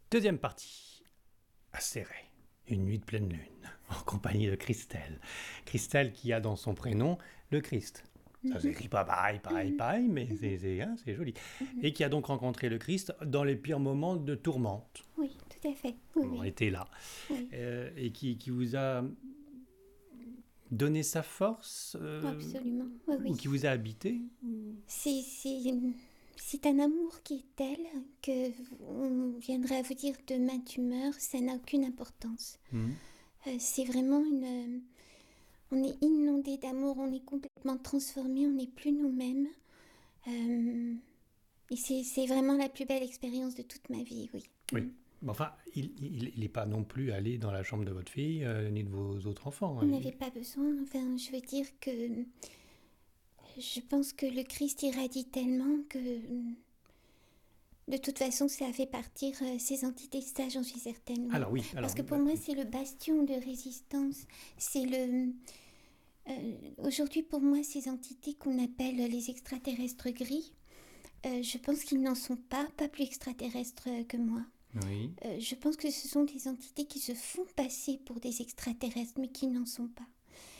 Deuxième partie. Acéré. Une nuit de pleine lune, en compagnie de Christelle. Christelle qui a dans son prénom le Christ. Ça s'écrit pas pareil, mais c'est joli. Et qui a donc rencontré le Christ dans les pires moments de tourmente. Oui, tout à fait. Oui, On oui. était là. Oui. Et qui vous a donné sa force Absolument. Oui, ou oui. qui vous a habité. C'est un amour qui est tel que on viendrait à vous dire de maintes humeurs, ça n'a aucune importance. C'est vraiment une... on est inondé d'amour, on est complètement transformé, on n'est plus nous-mêmes. Et c'est vraiment la plus belle expérience de toute ma vie, oui. Oui. Enfin, il n'est pas non plus allé dans la chambre de votre fille, ni de vos autres enfants. On n'avait pas besoin, enfin, je veux dire que... Je pense que le Christ irradie tellement que... De toute façon, ça a fait partir ces entités, ça j'en suis certaine. Oui. Alors oui. Parce que pour moi, c'est le bastion de résistance. C'est le... aujourd'hui, pour moi, ces entités qu'on appelle les extraterrestres gris, je pense qu'ils n'en sont pas plus extraterrestres que moi. Oui. Je pense que ce sont des entités qui se font passer pour des extraterrestres, mais qui n'en sont pas.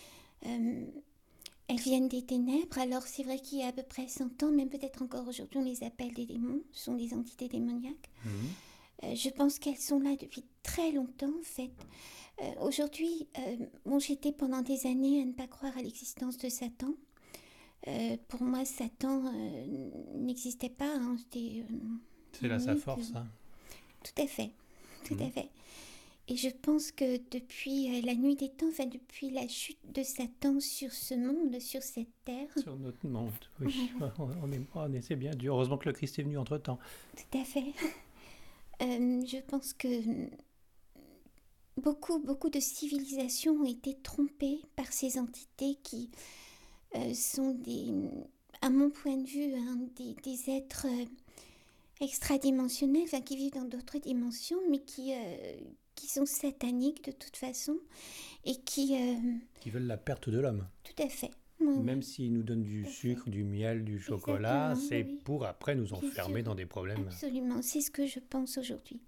Elles viennent des ténèbres, alors c'est vrai qu'il y a à peu près 100 ans, même peut-être encore aujourd'hui, on les appelle des démons, ce sont des entités démoniaques. Je pense qu'elles sont là depuis très longtemps, en fait. Aujourd'hui, j'étais pendant des années à ne pas croire à l'existence de Satan. Pour moi, Satan n'existait pas. Hein, c'est là sa force. Hein. Tout à fait, tout à fait. Et je pense que depuis la nuit des temps, enfin depuis la chute de Satan sur ce monde, sur cette terre... Sur notre monde, oui. C'est bien dur. Heureusement que le Christ est venu entre-temps. Tout à fait. Je pense que beaucoup de civilisations ont été trompées par ces entités qui sont à mon point de vue, des êtres extradimensionnels, enfin, qui vivent dans d'autres dimensions, mais qui sont sataniques de toute façon, et qui veulent la perte de l'homme. Tout à fait. Même s'ils nous donnent du sucre, du miel, du chocolat, c'est pour après nous enfermer dans des problèmes. Absolument, c'est ce que je pense aujourd'hui.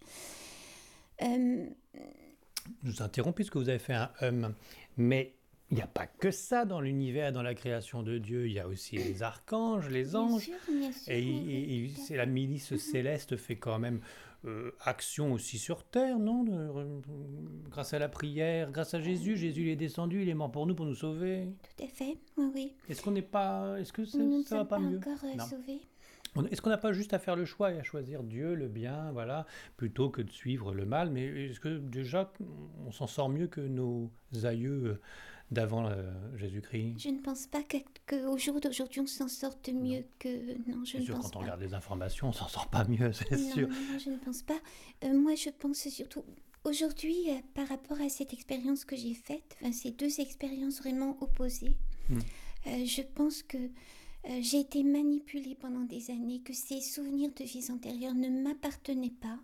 Je vous interromps puisque vous avez fait un mais il n'y a pas que ça dans l'univers, dans la création de Dieu. Il y a aussi les archanges, les anges. Bien sûr, et c'est la milice céleste fait quand même action aussi sur terre, non grâce à la prière, grâce à Jésus. Jésus il est descendu, il est mort pour nous sauver. Tout à fait, oui. Est-ce que ça va pas mieux? Nous ne sommes pas encore sauvés. Est-ce qu'on n'a pas juste à faire le choix et à choisir Dieu, le bien, voilà, plutôt que de suivre le mal? Mais est-ce que déjà on s'en sort mieux que nos aïeux d'avant Jésus-Christ? Je ne pense pas qu'au jour d'aujourd'hui on s'en sorte mieux que... Non, je ne pense pas. Quand on regarde les informations, on s'en sort pas mieux, c'est sûr. Non, je ne pense pas. Moi, je pense surtout... Aujourd'hui, par rapport à cette expérience que j'ai faite, ces deux expériences vraiment opposées, je pense que j'ai été manipulée pendant des années, que ces souvenirs de vies antérieures ne m'appartenaient pas.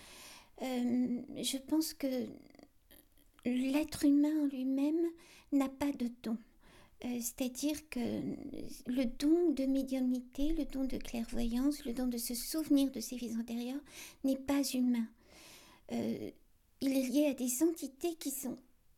Je pense que l'être humain en lui-même n'a pas de don. C'est-à-dire que le don de médiumnité, le don de clairvoyance, le don de se souvenir de ses vies antérieures n'est pas humain. Il est lié à des entités qui sont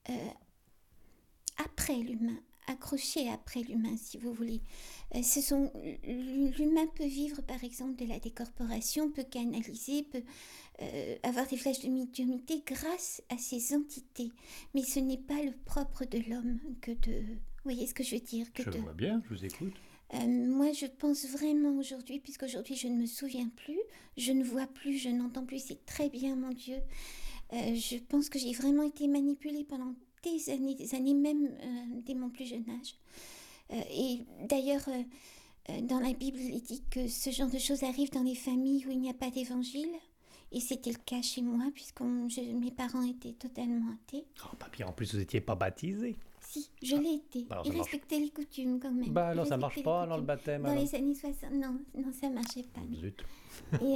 après l'humain, accrochées après l'humain, si vous voulez. L'humain peut vivre, par exemple, de la décorporation, peut canaliser, peut avoir des flashs de médiumnité grâce à ces entités. Mais ce n'est pas le propre de l'homme que de... Vous voyez ce que je veux dire? Vois bien, je vous écoute. Moi, je pense vraiment aujourd'hui, puisqu'aujourd'hui je ne me souviens plus, je ne vois plus, je n'entends plus, c'est très bien, mon Dieu. Je pense que j'ai vraiment été manipulée pendant des années, même dès mon plus jeune âge. Et d'ailleurs, dans la Bible, il est dit que ce genre de choses arrive dans les familles où il n'y a pas d'évangile. Et c'était le cas chez moi, puisque mes parents étaient totalement athées. Oh, papy, en plus, vous n'étiez pas baptisé. Si, je l'ai été. Ils respectaient les coutumes quand même. Alors ça marche pas, alors le baptême. Dans les années 60, non, ça marchait pas. Zut. Et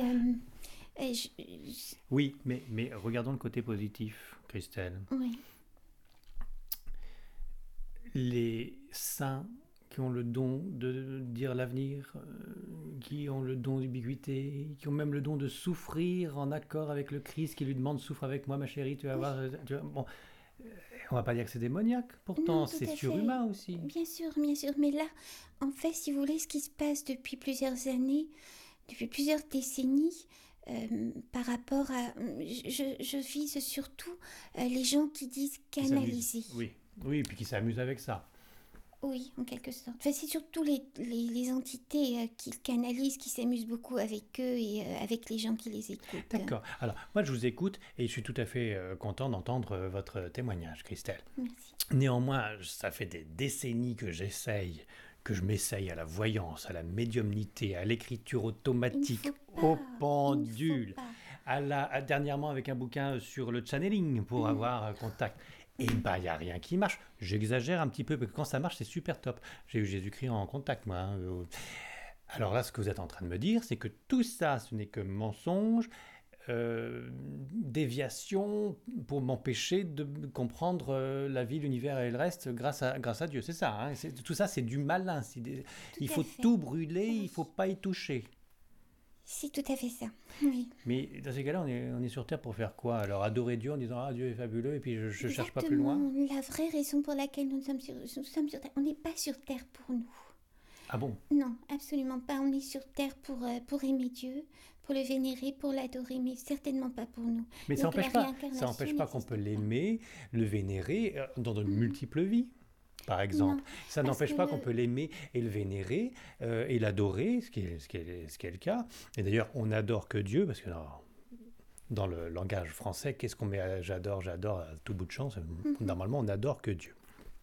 oui, mais regardons le côté positif, Christelle. Oui. Les saints qui ont le don de dire l'avenir, qui ont le don d'ubiquité, qui ont même le don de souffrir en accord avec le Christ qui lui demande souffre avec moi ma chérie, tu vas voir. Bon, on va pas dire que c'est démoniaque, pourtant Non, tout c'est à surhumain fait. aussi. Bien sûr, mais là, en fait, si vous voulez, ce qui se passe depuis plusieurs années, depuis plusieurs décennies, par rapport à... je vise surtout les gens qui disent Qui s'amusent. canaliser. Oui, oui, puis qui s'amusent avec ça. Oui, en quelque sorte. Enfin, c'est surtout les entités qui canalisent, qui s'amusent beaucoup avec eux et avec les gens qui les écoutent. D'accord. Alors, moi, je vous écoute et je suis tout à fait content d'entendre votre témoignage, Christelle. Merci. Néanmoins, ça fait des décennies que je m'essaye à la voyance, à la médiumnité, à l'écriture automatique, au pendule, dernièrement avec un bouquin sur le channeling pour avoir contact. Et bah, il n'y a rien qui marche. J'exagère un petit peu, parce que quand ça marche, c'est super top. J'ai eu Jésus-Christ en contact, moi. Alors là, ce que vous êtes en train de me dire, c'est que tout ça, ce n'est que mensonge, déviation pour m'empêcher de comprendre la vie, l'univers et le reste grâce à Dieu. C'est ça, hein, tout ça, c'est du malin. Il faut tout brûler, il ne faut pas y toucher. C'est tout à fait ça, oui. Mais dans ces cas-là, on est sur Terre pour faire quoi? Alors, adorer Dieu en disant « Ah, Dieu est fabuleux » et puis je ne cherche pas plus loin? La vraie raison pour laquelle nous sommes sur Terre, on n'est pas sur Terre pour nous. Ah bon? Non, absolument pas. On est sur Terre pour aimer Dieu, pour le vénérer, pour l'adorer, mais certainement pas pour nous. Mais ça n'empêche pas qu'on peut l'aimer, le vénérer dans de multiples vies. Par exemple, ça n'empêche pas qu'on peut l'aimer et le vénérer et l'adorer, ce qui est le cas. Et d'ailleurs, on n'adore que Dieu, parce que dans le langage français, qu'est-ce qu'on met à j'adore à tout bout de champ? Normalement, on n'adore que Dieu.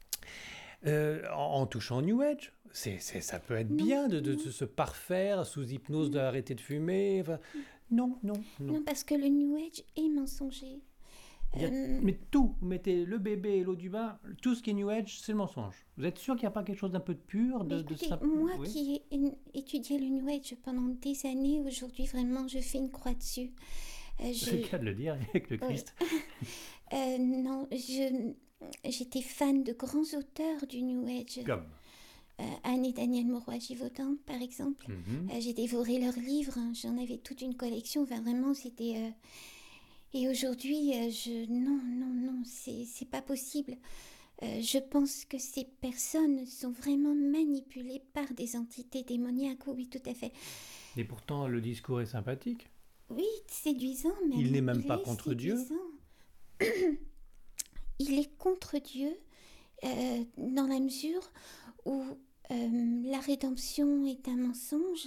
En touchant New Age, ça peut être bien de se parfaire sous hypnose, d'arrêter de fumer. Enfin, non. Non, parce que le New Age est mensonger. Mais tout, vous mettez le bébé et l'eau du bain, tout ce qui est New Age, c'est le mensonge. Vous êtes sûr qu'il n'y a pas quelque chose d'un peu de pur, écoutez, simple? Moi qui ai étudié le New Age pendant des années, aujourd'hui vraiment je fais une croix dessus. C'est le cas de le dire avec le Christ. Non, j'étais fan de grands auteurs du New Age. Comme Anne et Daniel Mauroy-Givaudan, par exemple. J'ai dévoré leurs livres, hein, j'en avais toute une collection. Enfin, vraiment, c'était... Et aujourd'hui, non, c'est pas possible. Je pense que ces personnes sont vraiment manipulées par des entités démoniaques, oui, tout à fait. Et pourtant, le discours est sympathique. Oui, séduisant même. Il n'est même pas contre Dieu. Il est contre Dieu dans la mesure où la rédemption est un mensonge.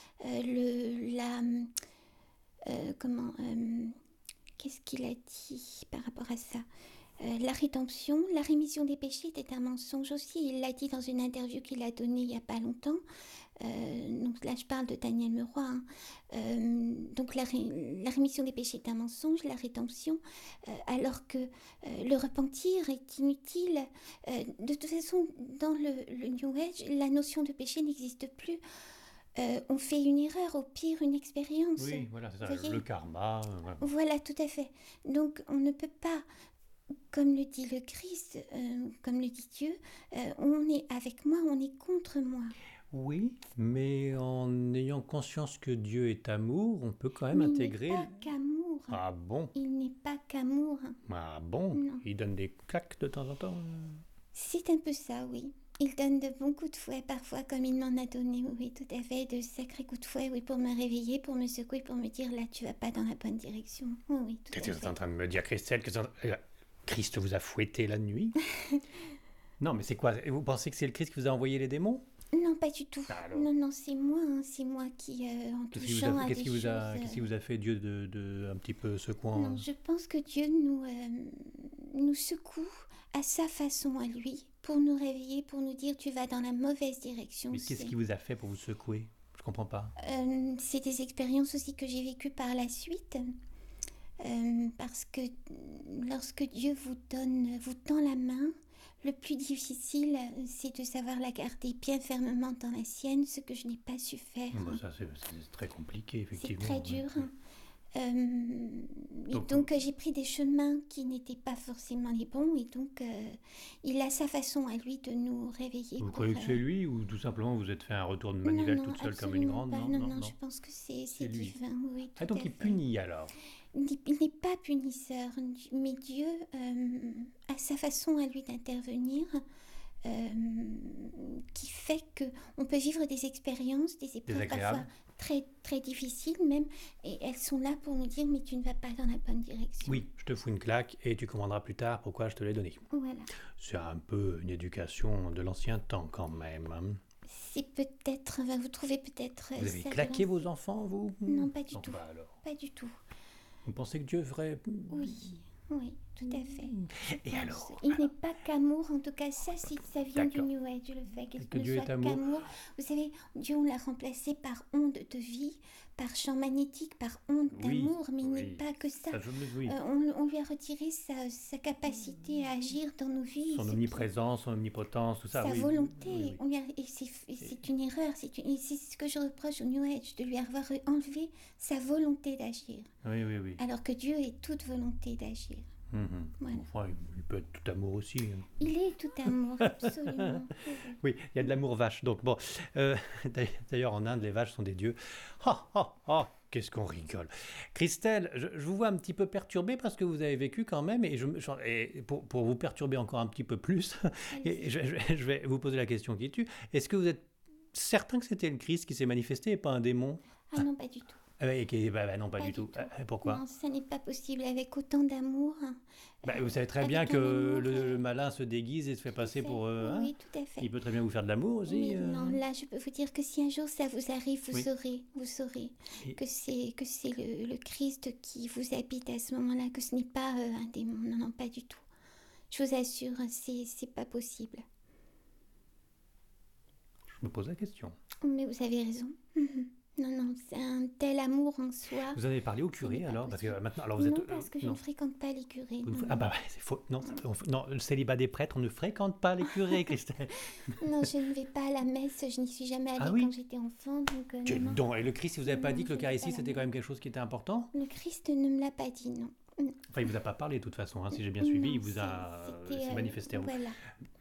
Qu'est-ce qu'il a dit par rapport à ça? La rédemption, la rémission des péchés était un mensonge aussi. Il l'a dit dans une interview qu'il a donnée il n'y a pas longtemps. Donc là, je parle de Daniel Mauroy. Hein. Donc la rémission des péchés est un mensonge, la rédemption, alors que le repentir est inutile. De toute façon, dans le New Age, la notion de péché n'existe plus. On fait une erreur, au pire une expérience. Oui, voilà, c'est ça, le karma. Voilà, tout à fait. Donc on ne peut pas, comme le dit le Christ, comme le dit Dieu, on est avec moi, on est contre moi. Oui, mais en ayant conscience que Dieu est amour, on peut quand même intégrer... Il n'est pas qu'amour. Ah bon? Il n'est pas qu'amour. Ah bon? Non. Il donne des claques de temps en temps? C'est un peu ça, oui. Il donne de bons coups de fouet parfois, comme il m'en a donné, oui, tout à fait, de sacrés coups de fouet, oui, pour me réveiller, pour me secouer, pour me dire, là, tu vas pas dans la bonne direction. Oh, oui, tout à fait. Tu es en train de me dire, Christelle, que Christ vous a fouetté la nuit? Non, mais c'est quoi? Vous pensez que c'est le Christ qui vous a envoyé les démons? Non, pas du tout. Alors... Non, c'est moi qui, en touchant à des choses... Qu'est-ce qui vous a fait Dieu de un petit peu secouant? Non, je pense que Dieu nous secoue à sa façon, à lui, pour nous réveiller, pour nous dire tu vas dans la mauvaise direction. Mais qu'est-ce qui vous a fait pour vous secouer? Je comprends pas. C'est des expériences aussi que j'ai vécues par la suite. Parce que lorsque Dieu vous tend la main, le plus difficile, c'est de savoir la garder bien fermement dans la sienne, ce que je n'ai pas su faire. Bon, ça, c'est très compliqué, effectivement. C'est très dur. Donc, j'ai pris des chemins qui n'étaient pas forcément les bons, et donc il a sa façon à lui de nous réveiller. Vous croyez que c'est lui, ou tout simplement vous êtes fait un retour de Non, manivelle non, toute seule comme une absolument grande? pas. Non, je pense que c'est lui. divin, oui, tout Ah, donc à il fait. punit alors? Il n'est pas punisseur, mais Dieu a sa façon à lui d'intervenir, qui fait qu'on peut vivre des expériences, des épreuves Désagréables. parfois très, très difficiles même, et elles sont là pour nous dire mais tu ne vas pas dans la bonne direction. Oui, je te fous une claque et tu comprendras plus tard pourquoi je te l'ai donné. Voilà. C'est un peu une éducation de l'ancien temps quand même. Hein. C'est peut-être, vous trouvez peut-être... Vous avez ça claqué de vos enfants, vous? Non, pas du Donc, tout. bah alors. Pas du tout. Vous pensez que Dieu ferait... Oui, tout à fait. Et alors? Il n'est pas qu'amour, en tout cas ça vient du D'accord. New Age, le fait qu'il Que ne Dieu soit est amour. qu'amour. Vous savez, Dieu on l'a remplacé par onde de vie, par champ magnétique, par onde Oui, d'amour, mais il oui. n'est pas que ça. Ça, je me... Oui. On lui a retiré sa capacité à agir dans nos vies. Son omniprésence, son omnipotence, tout ça. Sa oui. volonté, Oui. et c'est une erreur, c'est ce que je reproche au New Age, de lui avoir enlevé sa volonté d'agir. Oui. Alors que Dieu est toute volonté d'agir. Voilà. Enfin, il peut être tout amour aussi. Hein. Il est tout amour, absolument. Oui, il y a de l'amour vache. Donc bon, d'ailleurs en Inde, les vaches sont des dieux. Qu'est-ce qu'on rigole. Christelle, je vous vois un petit peu perturbée parce que vous avez vécu quand même, et pour vous perturber encore un petit peu plus, et je vais vous poser la question qui tue. Est-ce que vous êtes certain que c'était le Christ qui s'est manifesté et pas un démon? Ah non, pas du tout. Non, pas du tout. Pourquoi? Non, ça n'est pas possible avec autant d'amour. Vous savez très avec bien un que amour, le malin se déguise et se fait passer tout à pour... fait. Oui, tout à fait. Il peut très bien vous faire de l'amour aussi. Mais non, là, je peux vous dire que si un jour ça vous arrive, vous Oui. saurez Et- que c'est le Christ qui vous habite à ce moment-là, que ce n'est pas un démon. Non, pas du tout. Je vous assure, c'est pas possible. Je me pose la question. Mais vous avez raison. Non, c'est un tel amour en soi. Vous en avez parlé au curé n'est pas alors? Parce que possible. maintenant, alors vous Non, êtes... parce que je ne fréquente pas les curés. Vous ne- Non, Ah bah ouais, c'est faux. Non, non, le célibat des prêtres, on ne fréquente pas les curés, Christelle. non, je ne vais pas à la messe, je n'y suis jamais allée Ah oui quand j'étais enfant. Donc, non. Donc, et le Christ, il vous avez pas Non, dit que je vais l'Eucharistie, pas c'était quand même quelque chose qui était important? Le Christ ne me l'a pas dit, non. Enfin, il vous a pas parlé de toute façon, hein, si j'ai bien suivi, Non, il vous a c'était, s'est manifesté à vous. Voilà.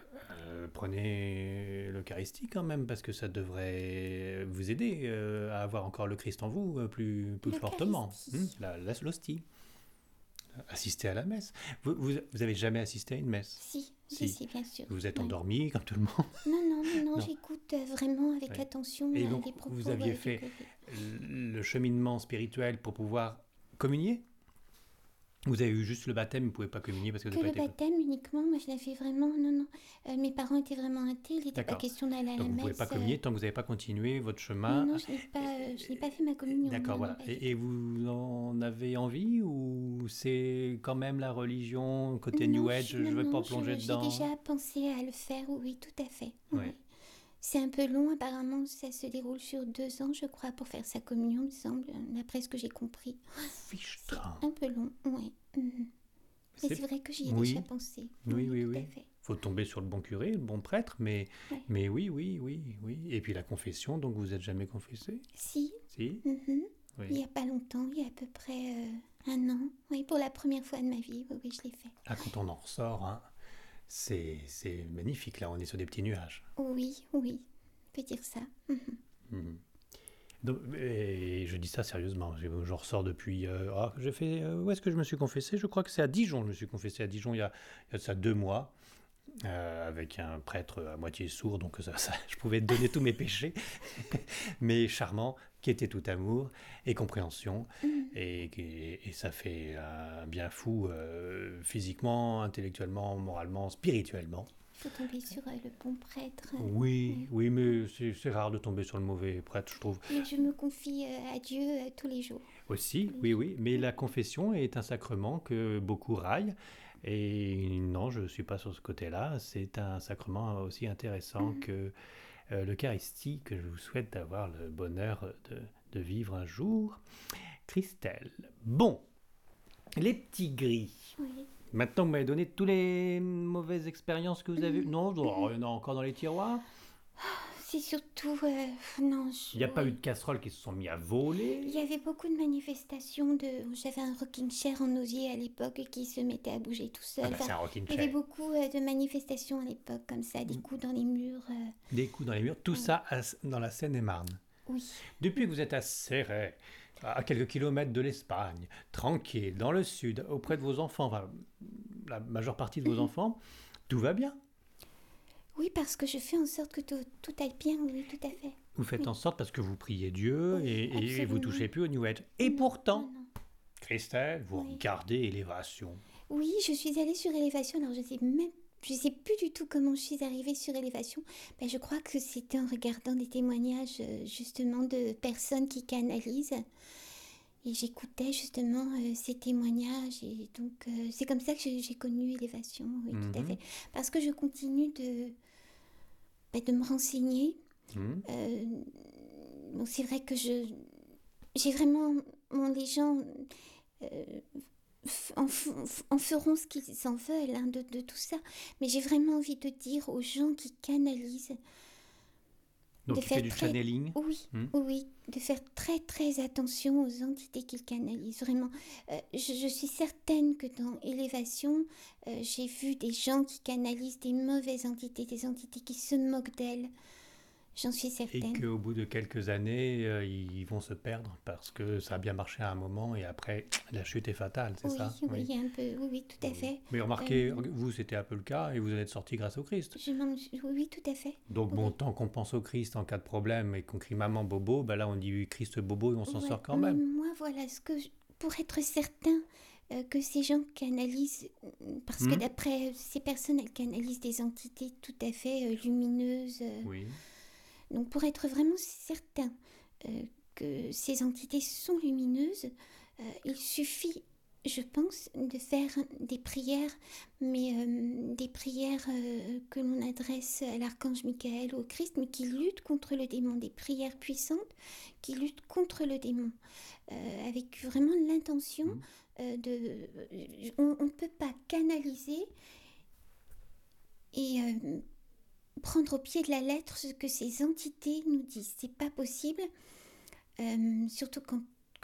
Prenez l'Eucharistie quand même, parce que ça devrait vous aider à avoir encore le Christ en vous plus fortement. L'hostie. Assister à la messe. Vous avez jamais assisté à une messe? Si, bien sûr. Vous êtes Ouais. endormi comme tout le monde? Non, j'écoute vraiment avec Ouais. attention Et donc, les propos. vous aviez du fait curé. le cheminement spirituel pour pouvoir communier? Vous avez eu juste le baptême, vous ne pouvez pas communier parce que vous Que n'avez le pas été... baptême uniquement, moi je l'avais vraiment, non. Mes parents étaient vraiment athées, il n'était pas D'accord. question d'aller à Donc la vous ne messe. pouvez pas communier tant que vous n'avez pas continué votre chemin. Non, je n'ai pas fait ma communion. D'accord, non, voilà. pas du Et vous en avez envie, ou c'est quand même la religion, côté Non, New Age, je ne veux pas plonger dedans? J'ai déjà pensé à le faire, oui, tout à fait. Ouais. Oui. C'est un peu long, apparemment, ça se déroule sur 2 ans, je crois, pour faire sa communion, il me semble, d'après ce que j'ai compris. C'est Fichtre. un peu long, oui. Mais c'est vrai que j'y ai Oui. déjà pensé. Oui. Tout à fait. Faut tomber sur le bon curé, le bon prêtre, mais oui. Et puis la confession, donc vous n'êtes jamais confessé? Si, Si? il Oui. n'y a pas longtemps, il y a à peu près 1 an. Oui, pour la première fois de ma vie, oui, je l'ai fait. Ah, quand on en ressort, hein, c'est magnifique, là, on est sur des petits nuages. Oui, on peut dire ça. Donc, et je dis ça sérieusement, je ressors depuis... j'ai fait, où est-ce que je me suis confessé? Je crois que c'est à Dijon, je me suis confessé à Dijon il y a de ça 2 mois, avec un prêtre à moitié sourd, donc je pouvais donner tous mes péchés, mais charmant, qui était tout amour et compréhension, et ça fait un bien fou, physiquement, intellectuellement, moralement, spirituellement. Il faut tomber sur le bon prêtre. Oui, mais c'est rare de tomber sur le mauvais prêtre, je trouve. Mais je me confie à Dieu tous les jours. Aussi, oui, mais la confession est un sacrement que beaucoup raillent, et non, je ne suis pas sur ce côté-là, c'est un sacrement aussi intéressant que l'Eucharistie, que je vous souhaite d'avoir le bonheur de vivre un jour. Christelle, bon, les petits gris. Oui. Maintenant que vous m'avez donné toutes les mauvaises expériences que vous avez eues, non, il y en a encore dans les tiroirs? c'est surtout... non, Il n'y a pas eu de casseroles qui se sont mis à voler? Il y avait beaucoup de manifestations J'avais un rocking chair en osier à l'époque qui se mettait à bouger tout seul. C'est un rocking Il y avait chair. beaucoup de manifestations à l'époque, comme ça, des coups dans les murs. Des coups dans les murs, tout ça dans la Seine-et-Marne. Oui. Depuis que vous êtes à Céret, à quelques kilomètres de l'Espagne, tranquille, dans le sud, auprès de vos enfants, enfin, la majeure partie de vos enfants, tout va bien. Oui, parce que je fais en sorte que tout aille bien, oui, tout à fait. Vous faites en sorte parce que vous priez Dieu et vous absolument. touchez plus au New Age. Et pourtant, Non. Christelle, vous regardez Élévation. Oui, je suis allée sur Élévation, alors je sais plus du tout comment je suis arrivée sur Élévation. Ben, je crois que c'était en regardant des témoignages justement de personnes qui canalisent. Et j'écoutais justement ces témoignages. Et donc, c'est comme ça que j'ai connu Élévation, oui, tout à fait. Parce que je continue de me renseigner. Bon, c'est vrai que j'ai vraiment... les gens en feront ce qu'ils en veulent hein, de tout ça. Mais j'ai vraiment envie de dire aux gens qui canalisent... Donc tu fais du channeling? Oui, de faire très très attention aux entités qu'ils canalisent, vraiment. Je suis certaine que dans Élévation, j'ai vu des gens qui canalisent des mauvaises entités, des entités qui se moquent d'elles. J'en suis certaine. Et qu'au bout de quelques années, ils vont se perdre parce que ça a bien marché à un moment et après, la chute est fatale, c'est ça? Oui, un peu, oui, tout à fait. Mais remarquez, vous, c'était un peu le cas et vous en êtes sorti grâce au Christ. Oui, tout à fait. Donc bon, tant qu'on pense au Christ en cas de problème et qu'on crie maman bobo, ben là on dit Christ bobo et on s'en sort quand même. Moi, voilà, pour être certain que ces gens canalisent, parce que d'après ces personnes, elles canalisent des entités tout à fait lumineuses. Oui. Donc pour être vraiment certain que ces entités sont lumineuses, il suffit, je pense, de faire des prières, mais des prières que l'on adresse à l'archange Michael ou au Christ, mais qui luttent contre le démon, des prières puissantes qui luttent contre le démon, avec vraiment l'intention de... On ne peut pas canaliser et... prendre au pied de la lettre ce que ces entités nous disent. C'est pas possible, surtout quand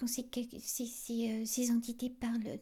ces entités parlent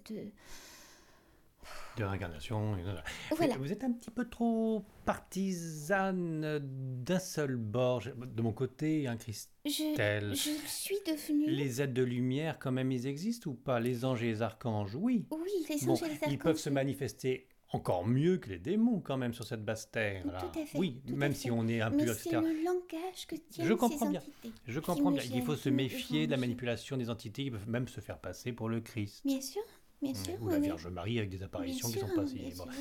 de réincarnation. Voilà. Vous êtes un petit peu trop partisane d'un seul bord. De mon côté, Christelle. Je suis devenue... Les êtres de lumière, quand même, ils existent ou pas? Les anges et les archanges, oui. Oui, les anges et les archanges. Ils peuvent se manifester encore mieux que les démons quand même sur cette basse terre là. Tout à fait. Oui, même si on est un peu mais c'est le langage que tiennent je comprends ces bien. entités. Je comprends bien. Il faut se méfier de la manipulation des entités qui peuvent même se faire passer pour le Christ. Bien sûr. Ou la Vierge Marie avec des apparitions qui sont passées. Bon.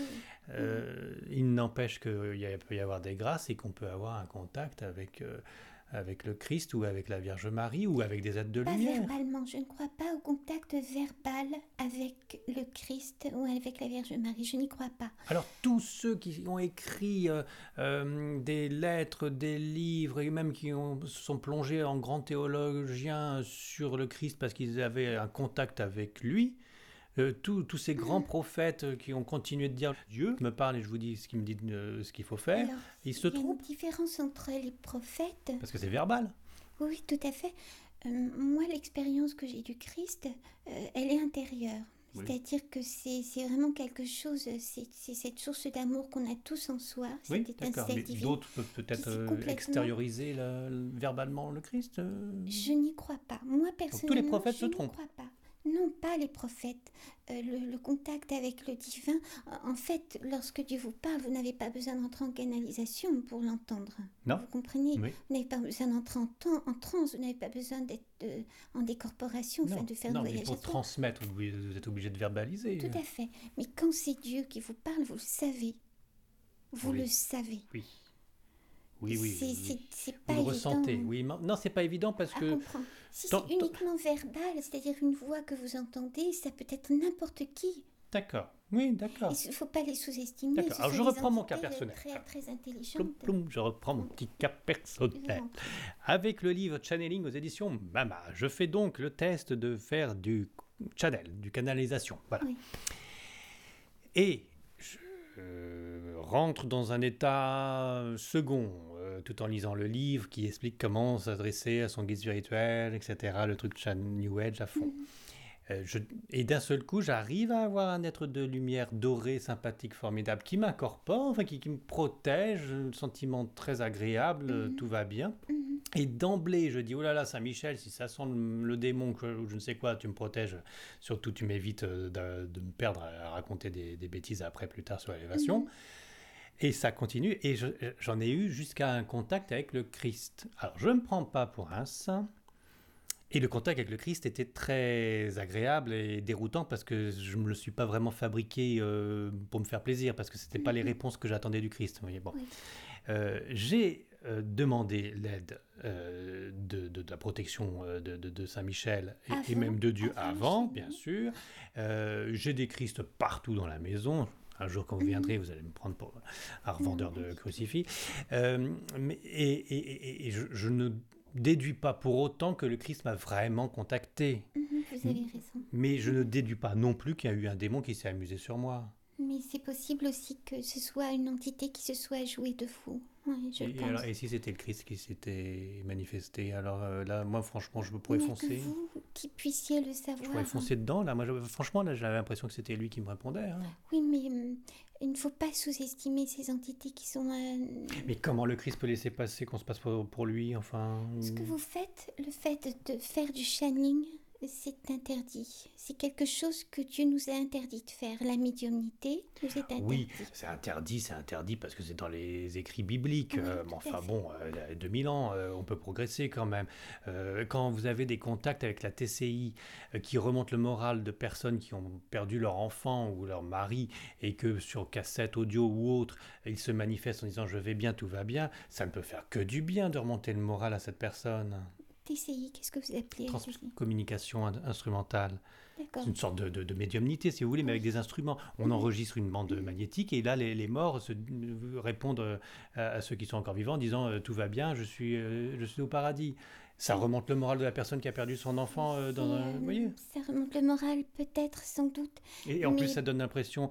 Il n'empêche qu'il peut y avoir des grâces et qu'on peut avoir un contact avec le Christ ou avec la Vierge Marie ou avec des êtres de lumière. Pas verbalement, je ne crois pas au contact verbal avec le Christ ou avec la Vierge Marie, je n'y crois pas. Alors tous ceux qui ont écrit des lettres, des livres et même qui se sont plongés en grands théologiens sur le Christ parce qu'ils avaient un contact avec lui, tous ces grands prophètes qui ont continué de dire Dieu me parle et je vous dis ce qu'il me dit ce qu'il faut faire, alors, ils se trompent. Il y a une différence entre les prophètes. Parce que c'est verbal. Oui, tout à fait. Moi, l'expérience que j'ai du Christ, elle est intérieure. Oui. C'est-à-dire que c'est vraiment quelque chose, c'est cette source d'amour qu'on a tous en soi. Oui, d'accord. Mais d'autres peuvent peut-être extérioriser verbalement le Christ. Je n'y crois pas. Moi, personnellement, donc, tous les prophètes se trompent. Je n'y crois pas. Non, pas les prophètes. Le contact avec le divin, en fait, lorsque Dieu vous parle, vous n'avez pas besoin d'entrer en canalisation pour l'entendre. Non. Vous comprenez? Oui. Vous n'avez pas besoin d'entrer en transe, vous n'avez pas besoin d'être en décorporation, enfin, de faire un voyage. Non, mais pour transmettre, vous êtes obligé de verbaliser. Tout à fait. Mais quand c'est Dieu qui vous parle, vous le savez. Vous le savez. Oui. Oui. C'est pas vous le évident. Ressentez. Oui, non, c'est pas évident parce que. Comprendre. Si c'est uniquement verbal, c'est-à-dire une voix que vous entendez, ça peut être n'importe qui. D'accord. Oui, d'accord. Il ne faut pas les sous-estimer. D'accord. Alors je reprends mon cas personnel. Très intelligente. Je reprends mon petit cas personnel. Avec le livre Channeling aux éditions Mama, je fais donc le test de faire du channel, du canalisation. Voilà. Oui. Et je rentre dans un état second, tout en lisant le livre qui explique comment s'adresser à son guide spirituel, etc. Le truc de New Age à fond. Et d'un seul coup, j'arrive à avoir un être de lumière doré, sympathique, formidable, qui m'incorpore, enfin qui me protège, un sentiment très agréable, tout va bien. Et d'emblée, je dis, oh là là, Saint-Michel, si ça sent le démon ou je ne sais quoi, tu me protèges. Surtout, tu m'évites de me perdre à raconter des bêtises après, plus tard, sur l'élévation. Et ça continue, et j'en ai eu jusqu'à un contact avec le Christ. Alors, je ne me prends pas pour un saint. Et le contact avec le Christ était très agréable et déroutant parce que je ne me le suis pas vraiment fabriqué pour me faire plaisir, parce que ce n'étaient pas les réponses que j'attendais du Christ. Vous voyez, bon. J'ai demandé l'aide de la protection de Saint-Michel et même de Dieu avant, bien sûr. J'ai des Christs partout dans la maison. Un jour, quand vous viendrez, vous allez me prendre pour un revendeur de crucifix. Et je ne déduis pas pour autant que le Christ m'a vraiment contacté. Vous avez raison. Mais je ne déduis pas non plus qu'il y a eu un démon qui s'est amusé sur moi. Mais c'est possible aussi que ce soit une entité qui se soit jouée de vous. Oui, je pense. Alors, et si c'était le Christ qui s'était manifesté, alors là, moi, franchement, je pourrais foncer. Que vous qui puissiez le savoir. Je pourrais foncer dedans, là. Moi, franchement, là, j'avais l'impression que c'était lui qui me répondait. Hein. Oui, mais il ne faut pas sous-estimer ces entités qui sont... Mais comment le Christ peut laisser passer qu'on se passe pour lui, enfin... Ce que vous faites, le fait de faire du channeling, c'est interdit. C'est quelque chose que Dieu nous a interdit de faire. La médiumnité nous est interdite. Oui, c'est interdit parce que c'est dans les écrits bibliques. Oui, Mais enfin bon, 2000 ans, on peut progresser quand même. Quand vous avez des contacts avec la TCI qui remontent le moral de personnes qui ont perdu leur enfant ou leur mari et que sur cassette audio ou autre, ils se manifestent en disant « je vais bien, tout va bien », ça ne peut faire que du bien de remonter le moral à cette personne. TCI, qu'est-ce que vous appelez Communication instrumentale. D'accord. C'est une sorte de médiumnité, si vous voulez, mais avec des instruments. On enregistre une bande magnétique et là, les morts répondent à ceux qui sont encore vivants en disant tout va bien, je suis au paradis. Ça remonte le moral de la personne qui a perdu son enfant. Vous voyez, ça remonte le moral, peut-être, sans doute. Et en plus, ça donne l'impression,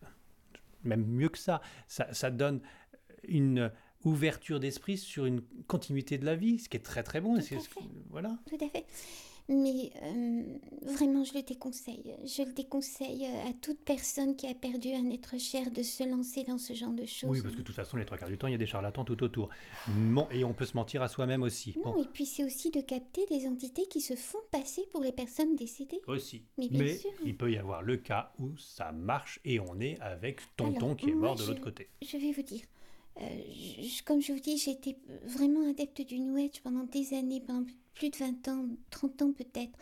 même mieux que ça donne une ouverture d'esprit sur une continuité de la vie, ce qui est très très bon. Voilà. Tout à fait. Mais vraiment, je le déconseille. Je le déconseille à toute personne qui a perdu un être cher de se lancer dans ce genre de choses. Oui, parce que de toute façon, les trois quarts du temps, il y a des charlatans tout autour. Bon, et on peut se mentir à soi-même aussi. Non, et puis c'est aussi de capter des entités qui se font passer pour les personnes décédées. Aussi. Mais bien sûr. Il peut y avoir le cas où ça marche et on est avec tonton qui est mort de l'autre côté. Je vais vous dire. Comme je vous dis, j'ai été vraiment adepte du New Age pendant des années, pendant plus de 20 ans, 30 ans peut-être.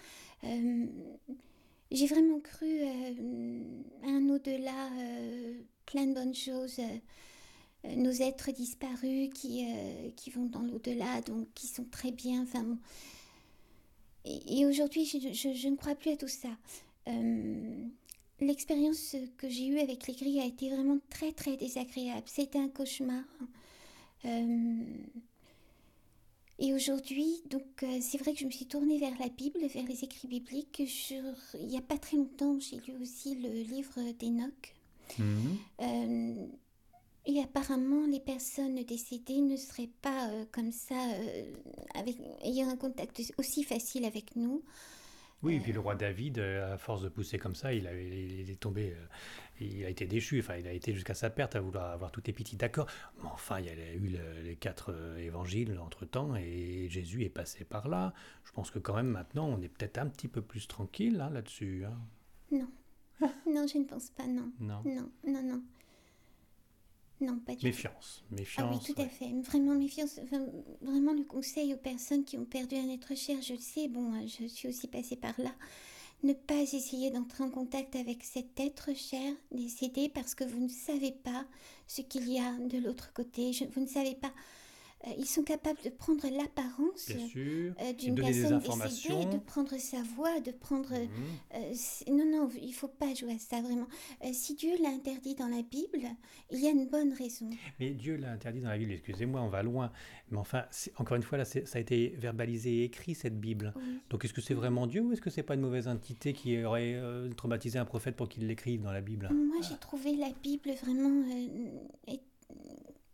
J'ai vraiment cru à un au-delà, plein de bonnes choses. Nos êtres disparus qui vont dans l'au-delà, donc qui sont très bien. Enfin, bon. Et aujourd'hui, je ne crois plus à tout ça. L'expérience que j'ai eue avec les grilles a été vraiment très très désagréable. C'était un cauchemar. Et aujourd'hui, donc c'est vrai que je me suis tournée vers la Bible, vers les écrits bibliques. Il n'y a pas très longtemps, j'ai lu aussi le livre d'Enoch. Et apparemment, les personnes décédées ne seraient pas comme ça, ayant un contact aussi facile avec nous. Oui, et puis le roi David, à force de pousser comme ça, il est tombé, il a été déchu, enfin il a été jusqu'à sa perte à vouloir avoir toutes les pitiés. D'accord, mais enfin il y a eu les 4 évangiles entre-temps et Jésus est passé par là. Je pense que quand même maintenant on est peut-être un petit peu plus tranquille là-dessus. Hein. Non, non je ne pense pas, non. Non. Non, pas du Méfiance. tout. Ah oui, tout à fait. Vraiment méfiance. Enfin, vraiment le conseil aux personnes qui ont perdu un être cher, je le sais, bon, je suis aussi passée par là. Ne pas essayer d'entrer en contact avec cet être cher décédé parce que vous ne savez pas ce qu'il y a de l'autre côté. Vous ne savez pas. Ils sont capables de prendre l'apparence d'une personne décédée, de prendre sa voix, de prendre... non, il ne faut pas jouer à ça, vraiment. Si Dieu l'a interdit dans la Bible, il y a une bonne raison. Mais Dieu l'a interdit dans la Bible, excusez-moi, on va loin. Mais enfin, encore une fois, là, ça a été verbalisé et écrit, cette Bible. Oui. Donc est-ce que c'est vraiment Dieu ou est-ce que c'est pas une mauvaise entité qui aurait traumatisé un prophète pour qu'il l'écrive dans la Bible ? Moi, j'ai trouvé la Bible vraiment...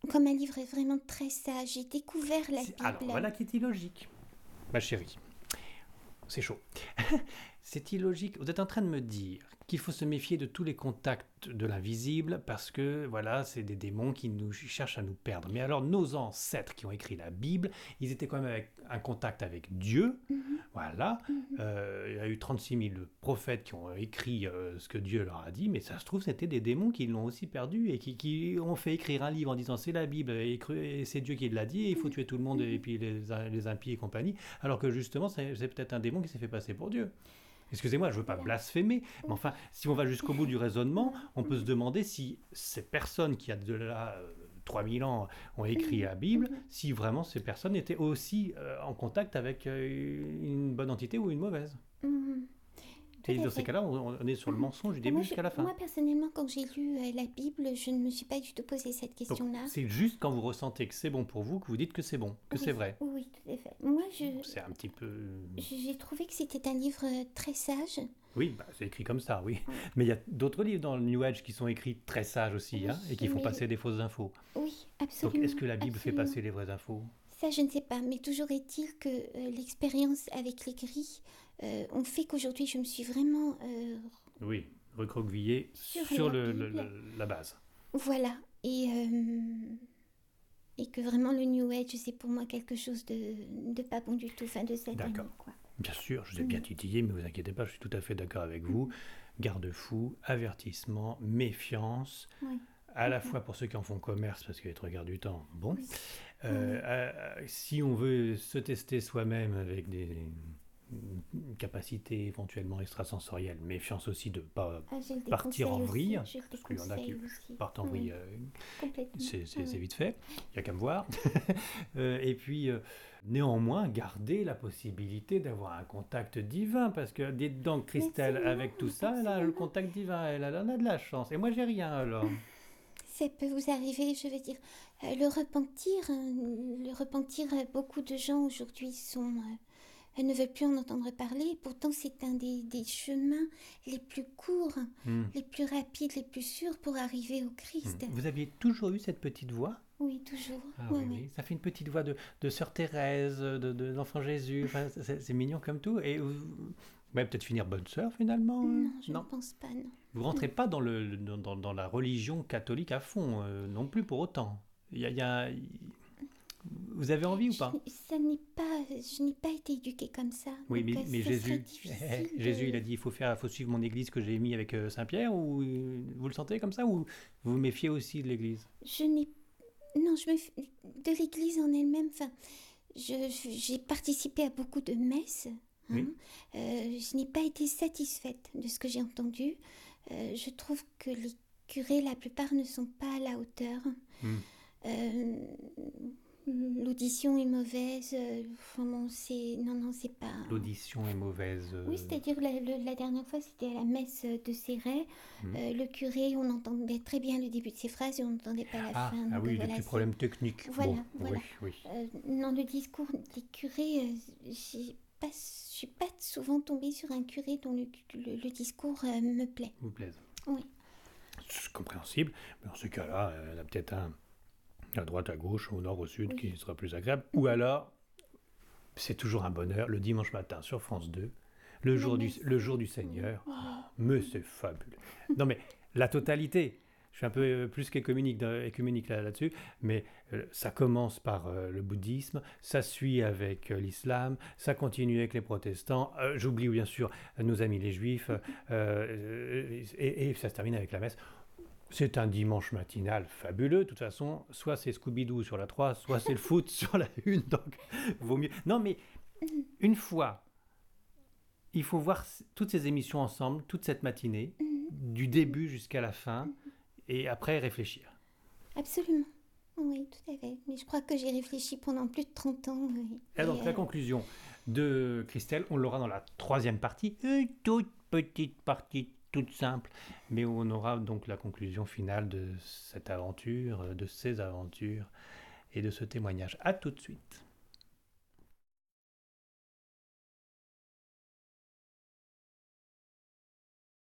comme un livre vraiment très sage. J'ai découvert la Bible. Alors, voilà qui est illogique. Ma chérie, c'est chaud. C'est illogique. Vous êtes en train de me dire qu'il faut se méfier de tous les contacts de l'invisible parce que, voilà, c'est des démons qui nous cherchent à nous perdre. Mais alors, nos ancêtres qui ont écrit la Bible, ils étaient quand même avec un contact avec Dieu. Voilà. Il y a eu 36 000 prophètes qui ont écrit ce que Dieu leur a dit, mais ça se trouve, c'était des démons qui l'ont aussi perdu et qui ont fait écrire un livre en disant c'est la Bible et c'est Dieu qui l'a dit et il faut tuer tout le monde et puis les impies et compagnie, alors que justement, c'est peut-être un démon qui s'est fait passer pour Dieu. Excusez-moi, je ne veux pas blasphémer, mais enfin, si on va jusqu'au bout du raisonnement, on peut se demander si ces personnes qui, il y a de là 3000 ans, ont écrit la Bible, si vraiment ces personnes étaient aussi en contact avec une bonne entité ou une mauvaise. Et dans ces cas-là, on est sur le mensonge du début jusqu'à la fin. Moi, personnellement, quand j'ai lu la Bible, je ne me suis pas du tout posé cette question-là. Donc, c'est juste quand vous ressentez que c'est bon pour vous que vous dites que c'est bon, que c'est vrai. Oui, tout à fait. Moi, c'est un petit peu... J'ai trouvé que c'était un livre très sage. Oui, c'est écrit comme ça, oui. Mais il y a d'autres livres dans le New Age qui sont écrits très sages aussi, et qui font passer des fausses infos. Oui, absolument. Donc, est-ce que la Bible fait passer les vraies infos ? Ça, je ne sais pas, mais toujours est-il que l'expérience avec les gris ont fait qu'aujourd'hui, je me suis vraiment... Oui, recroquevillée sur la base. Voilà, et que vraiment le New Age, c'est pour moi quelque chose de pas bon du tout, de satanique. D'accord. Quoi. Bien sûr, je vous ai bien titillé, mais vous inquiétez pas, je suis tout à fait d'accord avec vous. Garde-fou, avertissement, méfiance, à la fois pour ceux qui en font commerce, parce qu'il y a le regard du temps, bon. Si on veut se tester soi-même avec des capacités éventuellement extrasensorielles, méfiance aussi de ne pas partir en vrille, parce qu'il y en a qui partent en vrille, c'est vite fait, il n'y a qu'à me voir. Et puis, néanmoins, garder la possibilité d'avoir un contact divin, parce que dites donc, Christelle, avec tout ça, elle a le contact divin, elle en a de la chance, et moi j'ai rien alors. Ça peut vous arriver, je veux dire, le repentir, beaucoup de gens aujourd'hui ne veulent plus en entendre parler. Pourtant, c'est un des chemins les plus courts, les plus rapides, les plus sûrs pour arriver au Christ. Vous aviez toujours eu cette petite voix ? Oui, toujours. Oui. Ça fait une petite voix de Sœur Thérèse, de l'Enfant Jésus. Enfin, c'est mignon comme tout. Et vous allez peut-être finir bonne sœur finalement. Non, je ne pense pas, non. Vous rentrez pas dans la religion catholique à fond, non plus pour autant. Vous avez envie ou pas ? Je n'ai pas été éduquée comme ça. Oui, mais Jésus, il a dit il faut suivre mon église que j'ai mis avec Saint-Pierre, ou vous le sentez comme ça, ou vous vous méfiez aussi de l'église ? De l'église en elle-même, j'ai participé à beaucoup de messes. Je n'ai pas été satisfaite de ce que j'ai entendu. Je trouve que les curés, la plupart, ne sont pas à la hauteur. L'audition est mauvaise. C'est pas... L'audition est mauvaise. Oui, c'est-à-dire la dernière fois, c'était à la messe de Céret. Le curé, on entendait très bien le début de ses phrases et on n'entendait pas la fin. Ah oui, des petits problèmes techniques. Voilà. Oui. Dans le discours des curés, je suis pas souvent tombée sur un curé dont le discours me plaît. Vous plaise. Oui. C'est compréhensible, mais dans ce cas-là, elle a peut-être à droite, à gauche, au nord, au sud, qui sera plus agréable. Ou alors, c'est toujours un bonheur, le dimanche matin sur France 2, le jour du Seigneur. Mais c'est fabuleux. Non mais, la totalité. Je suis un peu plus qu'écuménique là-dessus, mais ça commence par le bouddhisme, ça suit avec l'islam, ça continue avec les protestants, j'oublie bien sûr nos amis les juifs, et ça se termine avec la messe. C'est un dimanche matinal fabuleux, de toute façon, soit c'est Scooby-Doo sur la 3, soit c'est le foot sur la 1, donc vaut mieux. Non mais, une fois, il faut voir toutes ces émissions ensemble, toute cette matinée, du début jusqu'à la fin, et après réfléchir. Absolument. Oui, tout à fait. Mais je crois que j'ai réfléchi pendant plus de 30 ans. Oui. Et donc la conclusion de Christelle, on l'aura dans la 3e partie, une toute petite partie, toute simple, mais où on aura donc la conclusion finale de cette aventure, de ces aventures et de ce témoignage. À tout de suite.